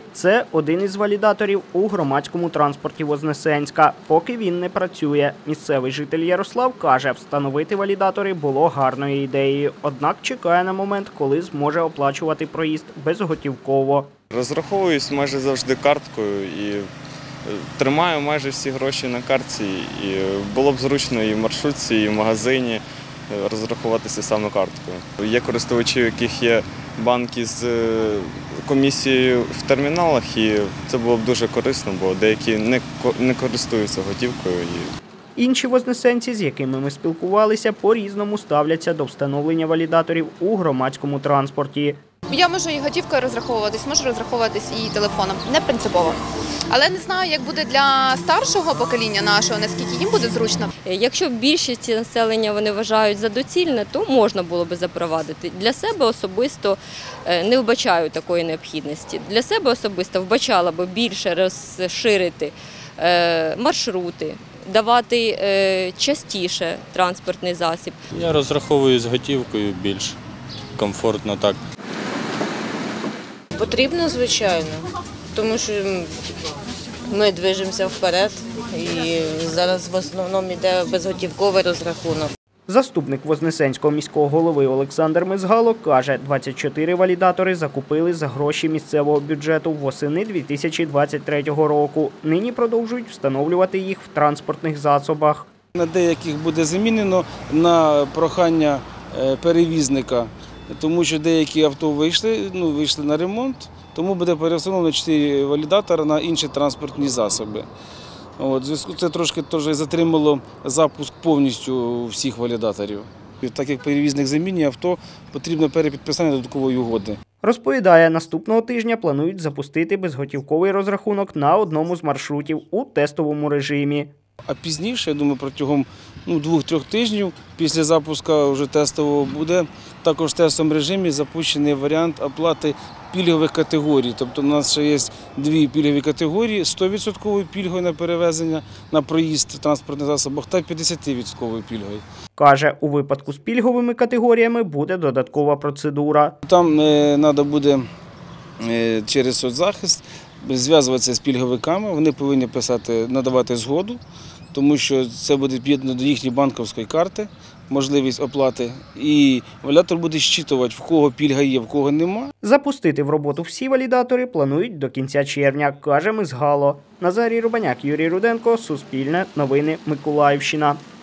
Це один із валідаторів у громадському транспорті Вознесенська. Поки він не працює. Місцевий житель Ярослав каже, встановити валідатори було гарною ідеєю. Однак чекає на момент, коли зможе оплачувати проїзд безготівково. Розраховуюсь майже завжди карткою і тримаю майже всі гроші на картці. І було б зручно і в маршрутці, і в магазині розрахуватися саме карткою. Є користувачі, у яких є банки з комісією в терміналах, і це було б дуже корисно, бо деякі не користуються готівкою. Інші вознесенці, з якими ми спілкувалися, по-різному ставляться до встановлення валідаторів у громадському транспорті. Я можу і готівкою розраховуватись, можу розраховуватись і телефоном. Не принципово. Але не знаю, як буде для старшого покоління нашого, наскільки їм буде зручно. Якщо більшість населення вони вважають за доцільне, то можна було би запровадити. Для себе особисто не вбачаю такої необхідності. Для себе особисто вбачала би більше розширити маршрути, давати частіше транспортний засіб. Я розраховую з готівкою більш комфортно так. Потрібно, звичайно, тому що ми движемося вперед і зараз в основному йде безготівковий розрахунок. Заступник Вознесенського міського голови Олександр Мизгало каже, 24 валідатори закупили за гроші місцевого бюджету восени 2023 року. Нині продовжують встановлювати їх в транспортних засобах. На деяких буде замінено на прохання перевізника, тому що деякі авто вийшли на ремонт, тому буде перестановлено 4 валідатора на інші транспортні засоби. Зв'язку це трошки затримало запуск повністю всіх валідаторів. Так як перевізник замінює авто, потрібно перепідписання додаткової угоди. Розповідає, наступного тижня планують запустити безготівковий розрахунок на одному з маршрутів у тестовому режимі. А пізніше, я думаю, протягом 2-3 тижнів після запуску вже тестового буде також в тестовому режимі запущений варіант оплати пільгових категорій. Тобто у нас ще є 2 пільгові категорії: 100% пільгою на перевезення, на проїзд в транспортних засобах та 50% пільгою. Каже, у випадку з пільговими категоріями буде додаткова процедура. Там треба буде через соцзахист зв'язуватися з пільговиками, вони повинні надавати згоду, тому що це буде під'єднано до їхньої банківської карти, можливість оплати, і валідатор буде зчитувати, в кого пільга є, в кого нема. Запустити в роботу всі валідатори планують до кінця червня, каже Мизгало. Назарій Рубаняк, Юрій Руденко, Суспільне, Новини, Миколаївщина.